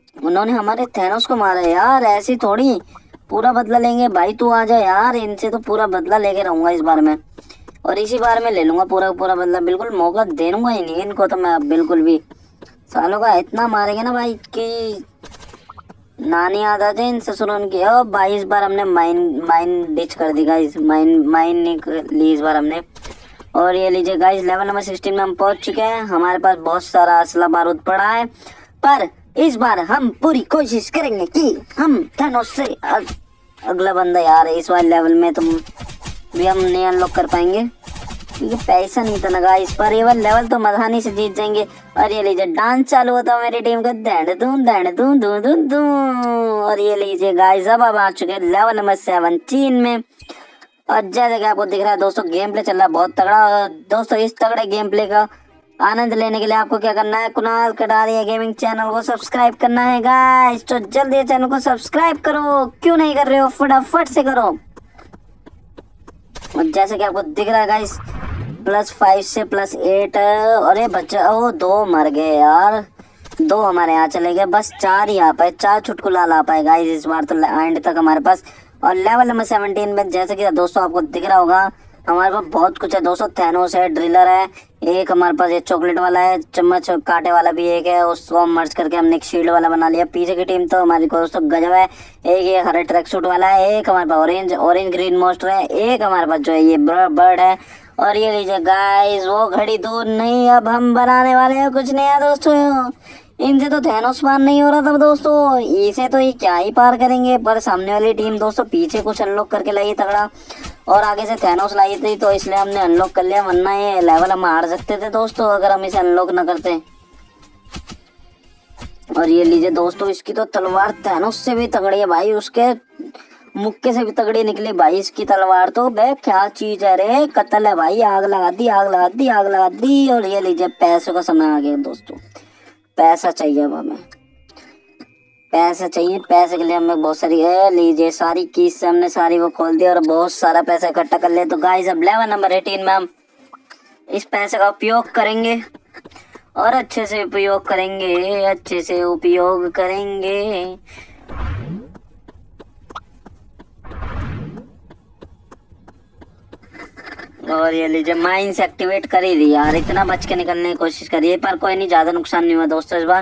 उन्होंने हमारे थैनोस को मारा यार, ऐसी थोड़ी। पूरा बदला लेंगे भाई, तू आ जा यार, इनसे तो पूरा बदला लेके रहूंगा इस बार में। और इसी बार में ले लूंगा पूरा पूरा बदला, बिल्कुल मौका दे दूंगा ही नहीं इनको तो मैं अब बिल्कुल भी। सालों का इतना मारेंगे ना भाई कि नानी याद आ जाए इनसे सुनो उनकी। ओ भाई इस बार हमने माइन माइन डिच कर दी गाइस, माइन माइन नहीं ली इस बार हमने। और ये लीजिए गाइस, लेवल नंबर 16 में हम पहुंच चुके हैं। हमारे पास बहुत सारा असला बारूद पड़ा है, पर इस बार हम पूरी कोशिश करेंगे कि हम थैनोस से अगला बंदा यार इस वाले लेवल में तुम भी हम नहीं अनलॉक कर पाएंगे क्योंकि पैसा नहीं था ना गाइस। पर ये वाला लेवल तो मधानी से जीत जाएंगे। और ये लीजिए डांस चालू होता है मेरी टीम का, दैंड दूं दैंड दूं दूं दूं दूं। और ये लीजिए गाइस, अब आ चुके हैं लेवल नंबर 17 में। और जैसे कि आपको दिख रहा है दोस्तों, गेम प्ले चल रहा है बहुत तगड़ा। और दोस्तों इस तगड़े गेम प्ले का आनंद लेने के लिए आपको क्या करना है, कुणाल कटारिया गेमिंग चैनल को सब्सक्राइब करना है गाइस। तो जल्दी चैनल को सब्सक्राइब करो, क्यों नहीं कर रहे हो, फटाफट से करो। और जैसे कि आपको दिख रहा है गाइस, +5 से +8। अरे बच्चा, ओ 2 मर गए यार, 2 हमारे यहाँ चले गए, बस 4 ही आ पाए, 4 चुटकुला ला पाए गाइस इस बार तो एंड तक हमारे पास। और लेवल नंबर 17 में जैसे कि दोस्तों आपको दिख रहा होगा, हमारे पास बहुत कुछ है दोस्तों। थैनोस है, ड्रिलर है, एक हमारे पास ये चॉकलेट वाला है, चम्मच कांटे वाला भी एक है, उसको मर्ज करके हमने एक शील्ड वाला बना लिया। पीछे की टीम तो हमारी को दोस्तों गजब है। एक ये हरा ट्रैक सूट वाला है, एक हमारे पास ऑरेंज ग्रीन मोस्टर है, एक हमारे पास जो है ये बर्ड है। और ये लीजिए गाइस, वो घड़ी दूर नहीं, अब हम बनाने वाले हैं कुछ नया दोस्तों। इनसे तो थैनोस पार नहीं हो रहा था दोस्तों, इसे तो ये क्या ही पार करेंगे। पर सामने वाली टीम दोस्तों पीछे कुछ अनलॉक करके लाई तगड़ा, और आगे से थैनोस लाई थी, तो इसलिए हमने अनलॉक कर लिया, वरना ये लेवल हम हार सकते थे दोस्तों अगर हम इसे अनलॉक ना करते। और ये लीजिए दोस्तों, इसकी तो तलवार थैनोस से भी तगड़ी है भाई, उसके मुक्के से भी तगड़ी निकली भाई इसकी तलवार तो। बे क्या चीज है रे, कत्ल है भाई, आग लगा दी आग लगा दी आग लगा दी। और ये लीजिए पैसों का समय आ गया दोस्तों, पैसा चाहिए अब हमें, पैसा चाहिए। पैसे के लिए हमें बहुत सारी है, लीजिए सारी कीज से हमने सारी वो खोल दी और बहुत सारा पैसा इकट्ठा कर लिया। तो गाइस अब लेवल नंबर 18 में हम इस पैसे का उपयोग करेंगे और अच्छे से उपयोग करेंगे, अच्छे से उपयोग करेंगे। और ये लीजिए माइंस एक्टिवेट कर ही दी यार, इतना बच के निकलने की कोशिश करिए, पर कोई नहीं, ज्यादा नुकसान नहीं हुआ दोस्तों इस बार।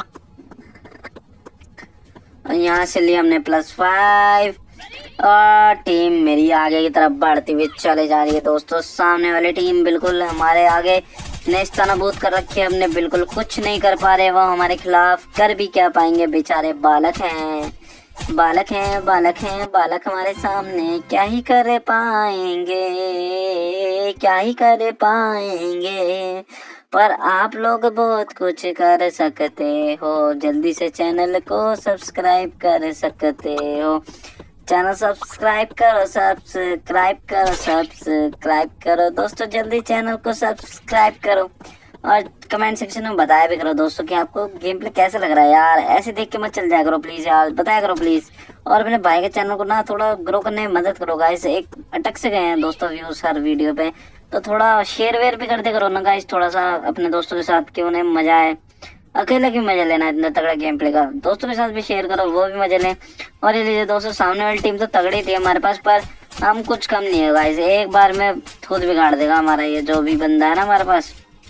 और यहाँ से लिए हमने +5 और टीम मेरी आगे की तरफ बढ़ती हुई चले जा रही है दोस्तों। सामने वाली टीम बिल्कुल हमारे आगे नेस्तनाबूद कर रखी है, हमने बिल्कुल कुछ नहीं कर पा रहे, वो हमारे खिलाफ कर भी क्या पाएंगे, बेचारे बालक हैं बालक हैं बालक हैं बालक, हमारे सामने क्या ही कर पाएंगे, क्या ही कर पाएंगे। पर आप लोग बहुत कुछ कर सकते हो, जल्दी से चैनल को सब्सक्राइब कर सकते हो। चैनल सब्सक्राइब करो सब्सक्राइब करो सब्सक्राइब करो दोस्तों, जल्दी चैनल को सब्सक्राइब करो। और कमेंट सेक्शन में बताया भी करो दोस्तों कि आपको गेम प्ले कैसा लग रहा है यार, ऐसे देख के मत चल जाया करो प्लीज़ यार, बताया करो प्लीज़। और अपने भाई के चैनल को ना थोड़ा ग्रो करने में मदद करो गाइस, एक अटक से गए हैं दोस्तों व्यूज हर वीडियो पे, तो थोड़ा शेयर वेयर भी करते करो ना गाइस थोड़ा सा अपने दोस्तों के साथ, कि उन्हें मजा आए। अकेले क्यों मजा लेना इतना तगड़ा गेम प्ले का, दोस्तों के साथ भी शेयर करो, वो भी मजा लें। और ये लीजिए दोस्तों, सामने वाली टीम तो तगड़ी थी हमारे पास, पर हम कुछ कम नहीं है गाइस, एक बार में खुद बिगाड़ देगा हमारा ये जो भी बंदा है ना हमारे पास।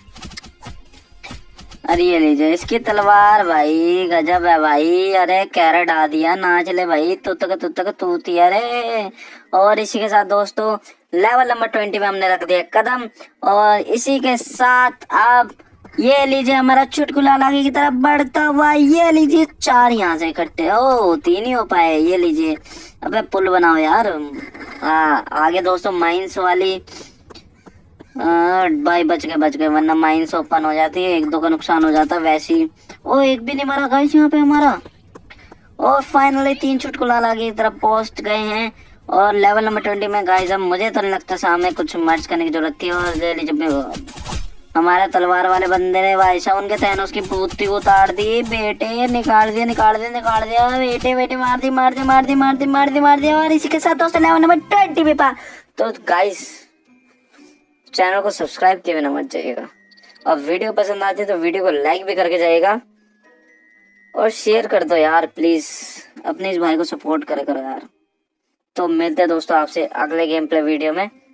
अरे ये लीजिए इसकी तलवार भाई, गजब है भाई। अरे कैरेट आ दिया, नाच ले भाई, तुतक तूती। अरे और इसी के साथ दोस्तों लेवल नंबर 20 में हमने रख दिया कदम। और इसी के साथ अब ये लीजिए हमारा चुटकुला आगे की तरफ बढ़ता हुआ, ये लीजिए 4 यहाँ से इकट्ठे, ओ 3 ही हो पाए। ये लीजिए, अबे पुल बनाओ यार। आगे दोस्तों माइंस वाली भाई बच गए वरना माइंस ओपन हो जाती है, 1-2 का नुकसान हो जाता वैसी। ओ एक भी नहीं मरा गाइस यहाँ पे हमारा। और फाइनली 3 चुटकुला आगे की तरफ पहुंच गए हैं। और लेवल नंबर 20 में गाइस अब मुझे तो नहीं लगता सामने कुछ मर्ज करने की जरूरत थी। और जब हमारे तलवार वाले बंदे ने भाई साहब उनके थैनोस की पूर्ति उतार दी, बेटे निकाल दिया बेटे मार दिया। और इसी के साथ दोस्तों लेवल नंबर 20 पे पा। तो गाइस चैनल को सब्सक्राइब किए बिना मत जाइएगा, और वीडियो पसंद आती है तो वीडियो को लाइक भी करके जाइएगा। और शेयर कर दो यार प्लीज, अपने इस भाई को सपोर्ट करे करो यार। तो मिलते हैं दोस्तों आपसे अगले गेम प्ले वीडियो में।